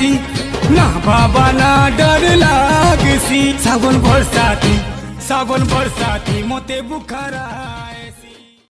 सी ना बाबा ना डर लागसी। सावन बरसाती मोते बुखारा।